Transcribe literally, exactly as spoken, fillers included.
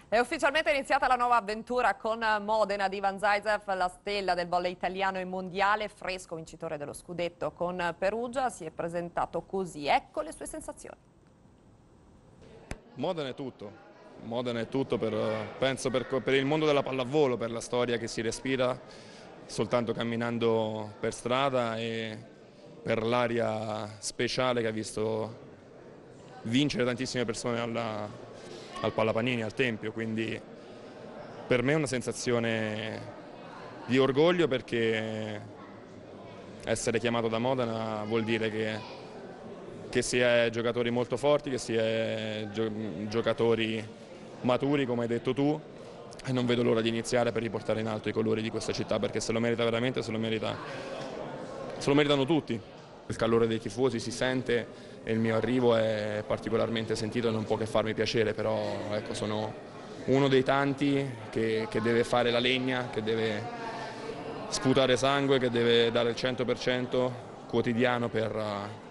È ufficialmente iniziata la nuova avventura con Modena di Ivan Zaytsev, la stella del volley italiano e mondiale, fresco vincitore dello scudetto con Perugia, si è presentato così. Ecco le sue sensazioni. Modena è tutto, Modena è tutto per, penso per, per il mondo della pallavolo, per la storia che si respira soltanto camminando per strada e per l'aria speciale che ha visto vincere tantissime persone alla, al Pallapanini, al Tempio, quindi per me è una sensazione di orgoglio, perché essere chiamato da Modena vuol dire che, che si è giocatori molto forti, che si è gio giocatori maturi, come hai detto tu, e non vedo l'ora di iniziare per riportare in alto i colori di questa città, perché se lo merita veramente, se lo merita, se lo meritano tutti. Il calore dei tifosi si sente e il mio arrivo è particolarmente sentito e non può che farmi piacere, però ecco, sono uno dei tanti che, che deve fare la legna, che deve sputare sangue, che deve dare il cento per cento quotidiano per,